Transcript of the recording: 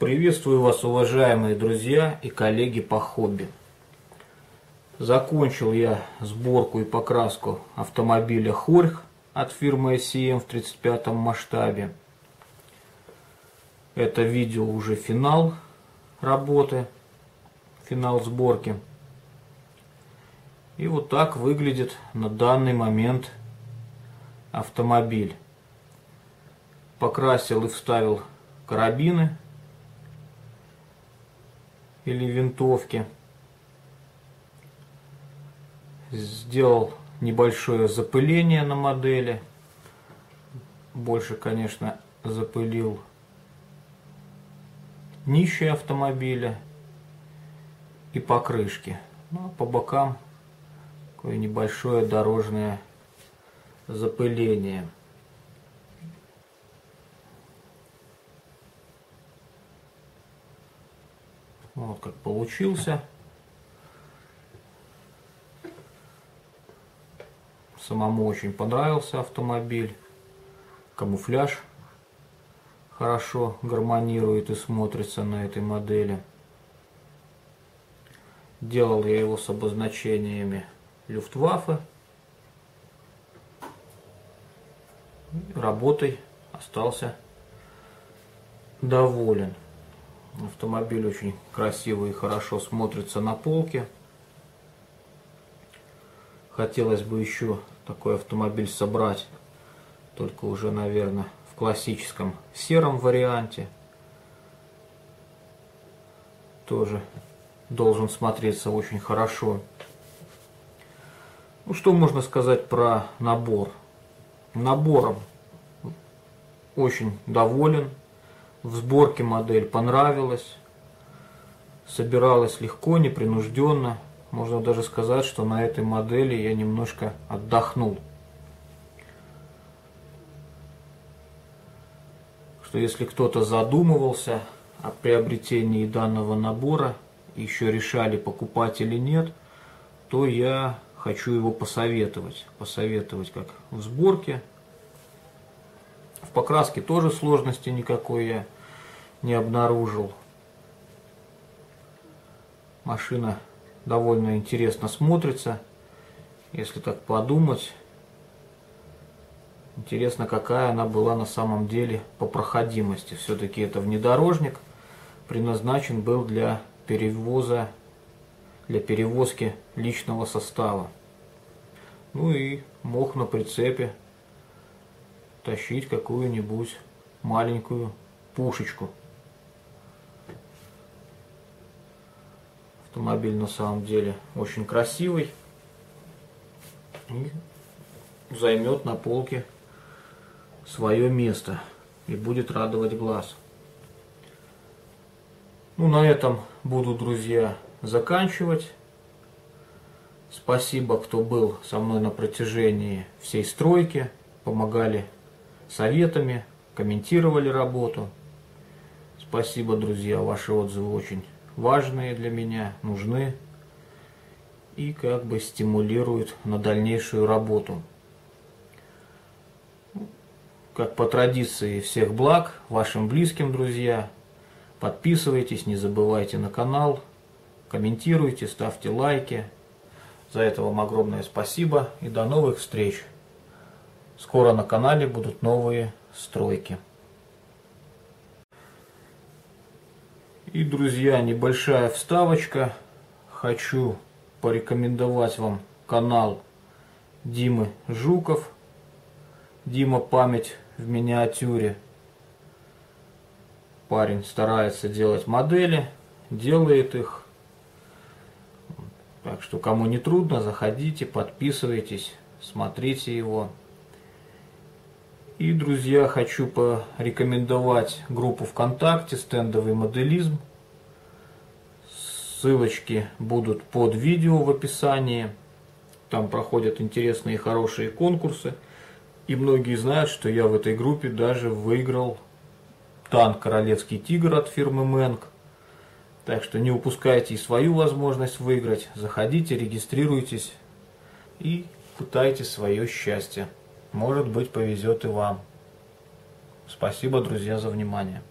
Приветствую вас, уважаемые друзья и коллеги по хобби. Закончил я сборку и покраску автомобиля Хорьх от фирмы SEM в 35-м масштабе. Это видео уже финал работы, финал сборки. И вот так выглядит на данный момент автомобиль. Покрасил и вставил карабины или винтовки. Сделал небольшое запыление на модели. Больше, конечно, запылил днище автомобиля и покрышки. Ну, а по бокам такое небольшое дорожное запыление. Вот как получился. Самому очень понравился автомобиль. Камуфляж хорошо гармонирует и смотрится на этой модели. Делал я его с обозначениями Люфтваффе. Работой остался доволен. Автомобиль очень красивый и хорошо смотрится на полке. Хотелось бы еще такой автомобиль собрать, только уже, наверное, в классическом сером варианте. Тоже должен смотреться очень хорошо. Ну, что можно сказать про набор? Набором очень доволен. В сборке модель понравилась. Собиралась легко, непринужденно. Можно даже сказать, что на этой модели я немножко отдохнул. Что если кто-то задумывался о приобретении данного набора, еще решали, покупать или нет, то я хочу его посоветовать. Посоветовать как в сборке. В покраске тоже сложности никакой я не обнаружил. Машина довольно интересно смотрится, если так подумать. Интересно, какая она была на самом деле по проходимости. Все-таки это внедорожник, предназначен был для перевозки личного состава. Ну и мог на прицепе тащить какую-нибудь маленькую пушечку. Автомобиль на самом деле очень красивый и займет на полке свое место и будет радовать глаз. Ну, на этом буду, друзья, заканчивать. Спасибо, кто был со мной на протяжении всей стройки, помогали советами, комментировали работу. Спасибо, друзья, ваши отзывы очень важные для меня, нужны и как бы стимулируют на дальнейшую работу. Как по традиции, всех благ вашим близким, друзья. Подписывайтесь, не забывайте на канал, комментируйте, ставьте лайки. За это вам огромное спасибо и до новых встреч. Скоро на канале будут новые стройки. И, друзья, небольшая вставочка. Хочу порекомендовать вам канал Димы Жуков. Дима «Память в миниатюре». Парень старается делать модели, делает их. Так что, кому не трудно, заходите, подписывайтесь, смотрите его. И, друзья, хочу порекомендовать группу ВКонтакте «Стендовый моделизм». Ссылочки будут под видео в описании. Там проходят интересные и хорошие конкурсы. И многие знают, что я в этой группе даже выиграл танк «Королевский тигр» от фирмы Мэнк. Так что не упускайте и свою возможность выиграть. Заходите, регистрируйтесь и пытайте свое счастье. Может быть, повезет и вам. Спасибо, друзья, за внимание.